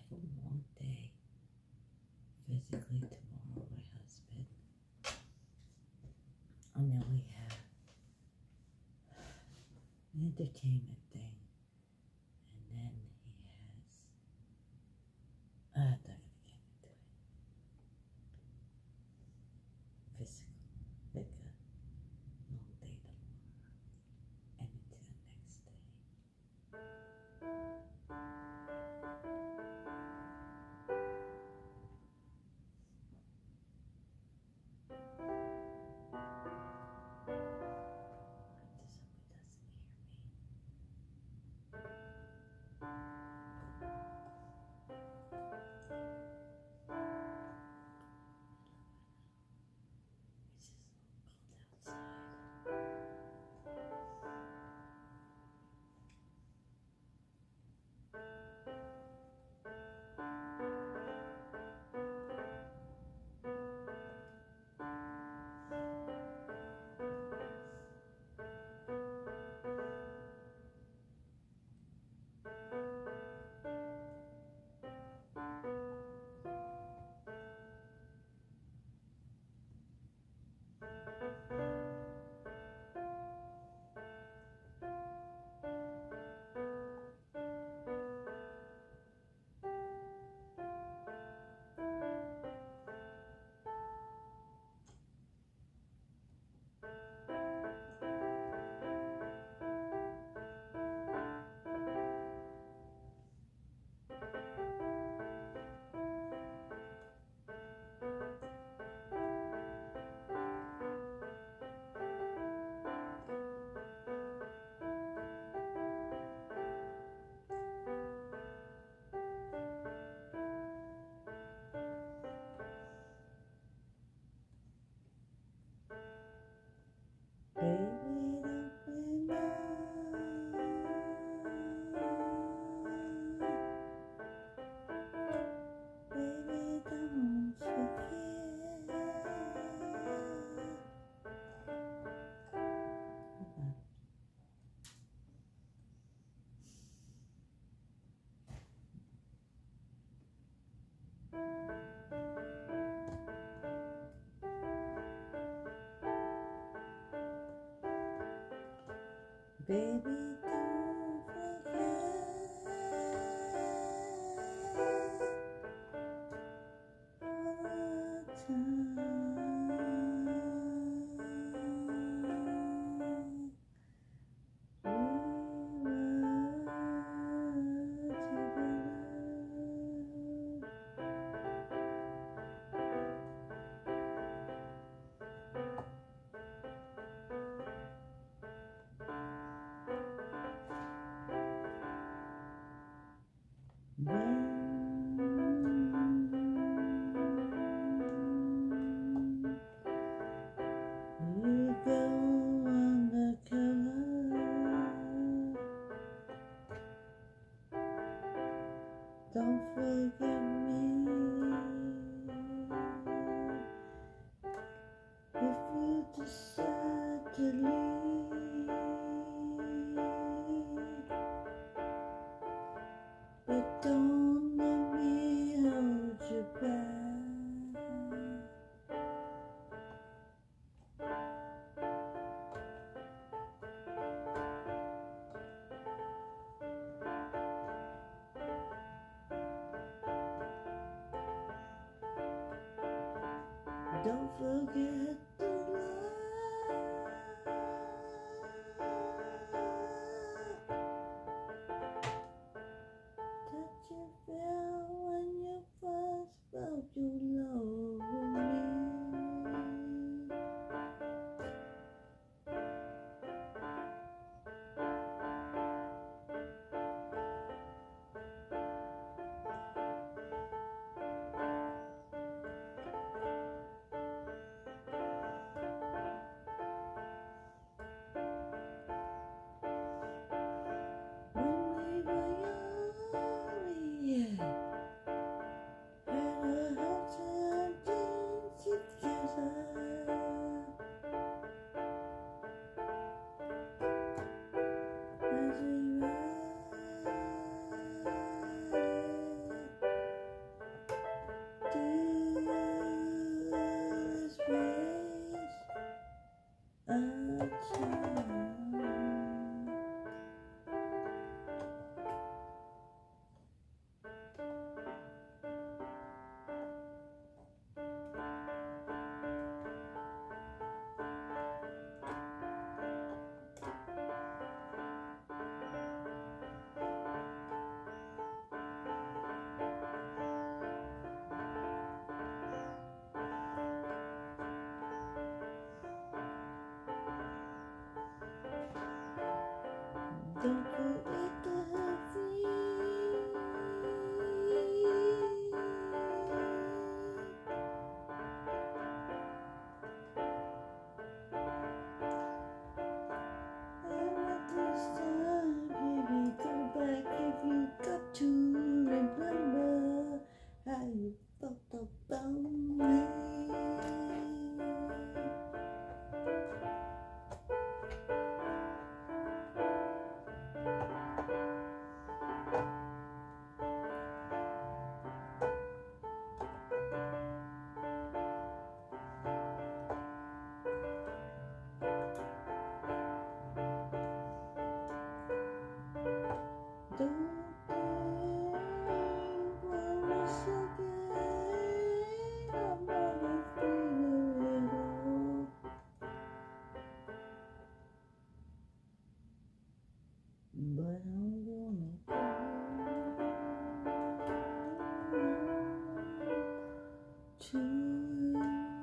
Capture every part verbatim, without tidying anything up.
have a long day physically tomorrow, my husband. And then we have an entertainment thing. And then he has, uh, I'm not going to get into it. Physical, like a long day tomorrow. And until the next day. Baby, don't be mine. Baby, don't forget. Baby, don't forget all the time we were When you go undercover, don't forget me. If you decide to leave, but don't let me hold you back. Don't forget the love that you felt when you first felt your love with me. to you.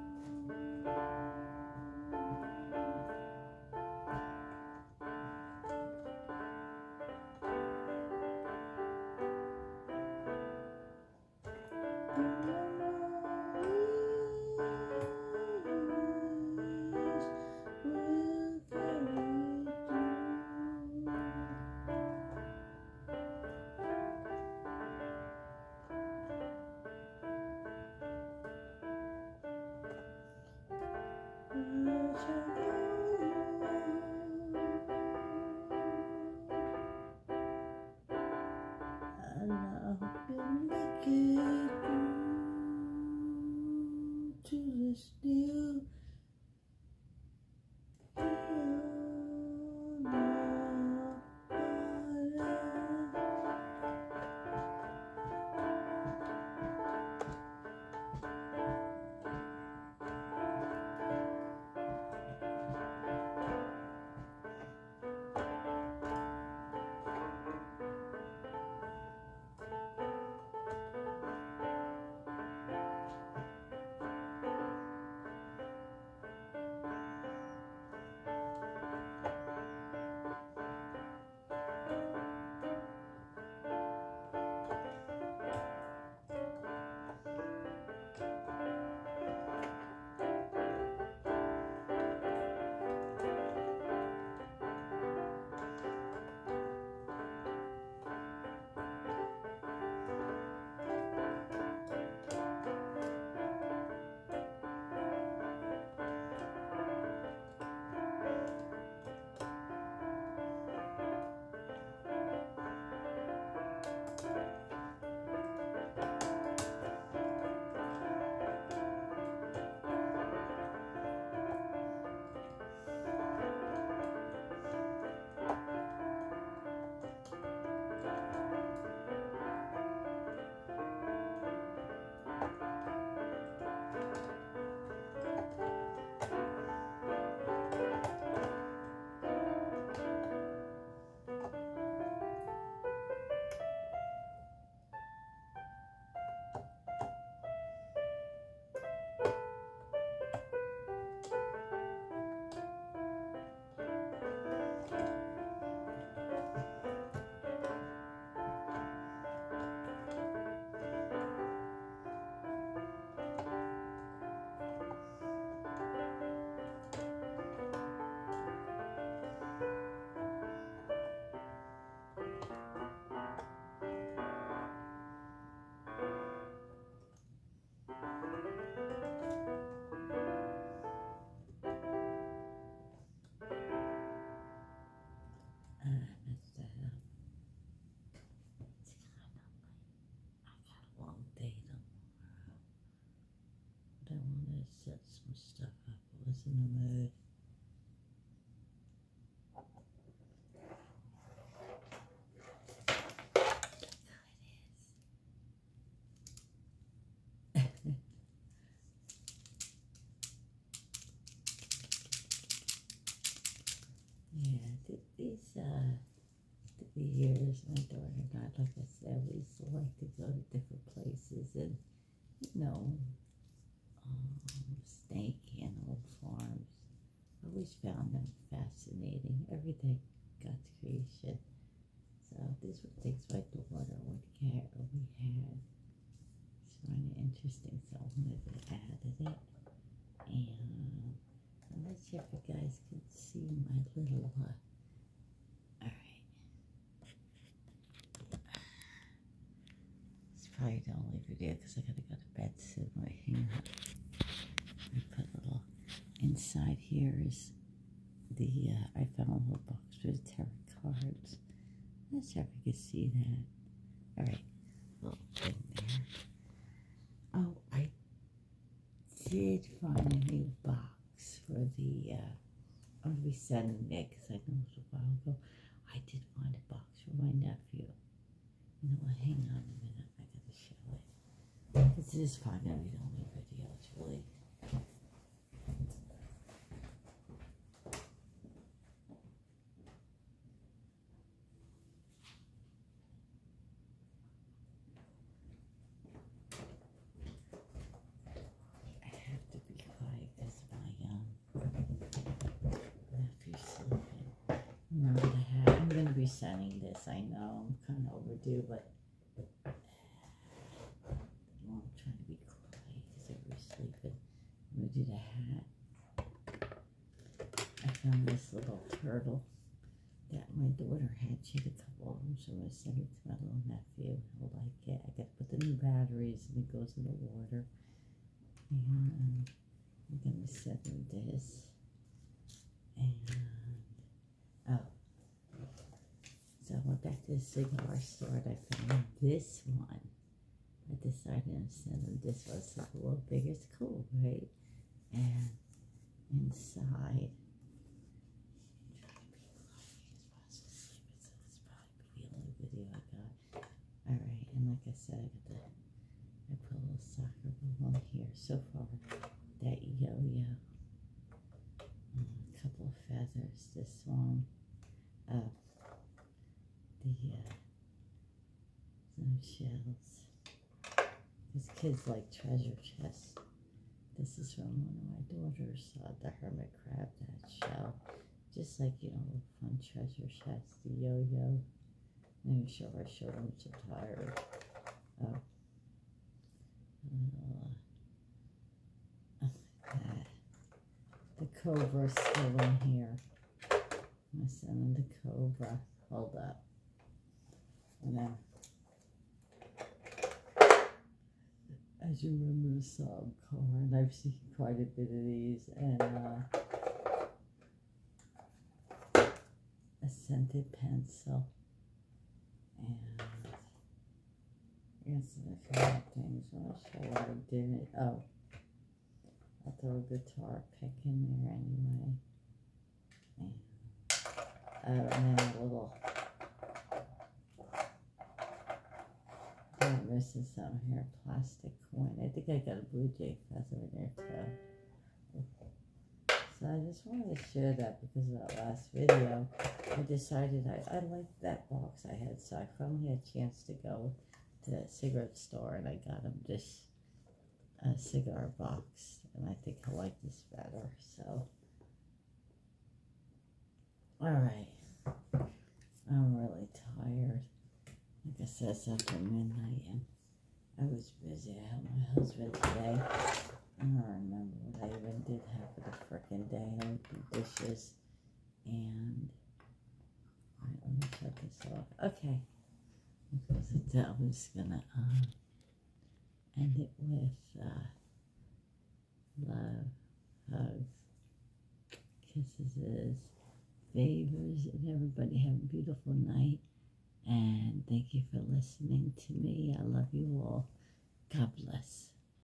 To this new set some stuff up. I was in the mood. Yeah, th these uh, the years, my daughter and I, like I said, we used to like to go to different places and, you know, um, snake animal farms. I always found them fascinating. Everything God's creation. So these were things my daughter would get or we had. It's kind of interesting, so I wanted to add it. And I'm not sure if you guys can see my little, uh, alright. It's probably the only video because I gotta go to bed soon. Wait, hang on. Let me put a little, inside here is the, uh, I found a little box with tarot cards. I'm not sure if you can see that. Alright, little thing there. Oh, I did find a new box for the, uh, I'm going to be sending it because I know it was a while ago. I did find a box for my nephew. You know what, hang on a minute, I got to show it. This is probably going to be the only video, it's really. be sending this. I know I'm kind of overdue, but well, I'm trying to be quiet because everybody's sleeping. I'm going to do the hat. I found this little turtle that my daughter had. She had a couple of them, so I'm going to send it to my little nephew. He'll like it. I got to put the new batteries and it goes in the water. And I'm going to send him this. And, oh. So I went back to the cigar store and I found this one. I decided to send him this one. It's like a little bigger. It's cool, right? And inside, alright, and like I said, I got the, I put a little soccer ball on here. So far, that yo-yo, uh, a couple of feathers, this one, uh, the, uh, some shells, because kids like treasure chests. This is from one of my daughters, uh, the hermit crab, that shell, just like, you know, fun treasure chests, the yo-yo. Let me show her, show them, so tired. Oh. Uh, that. The cobra's still in here. I'm going to send them the cobra. Hold up. And then, as you remember the song car, and I've seen quite a bit of these, and uh, a scented pencil. And yes, a few more things. I'll show you what I did. Oh, I'll throw a guitar pick in there anyway. And, uh, and then a little. I'm missing some here. Plastic coin. I think I got a Blue Jay feather in there too. So I just wanted to share that because of that last video. I decided I, I liked that box I had, so I finally had a chance to go to the cigarette store and I got him this uh, cigar box, and I think I like this better. So, alright, I'm really tired. Like I said, it's after midnight and I was busy. I helped my husband today. I don't remember what I even did half of the frickin' day. I would do dishes and alright, let me shut this off. Okay. Because it's, I'm just gonna um, end it with uh, love, hugs, kisses, favors, and everybody have a beautiful night. And thank you for listening to me. I love you all. God bless.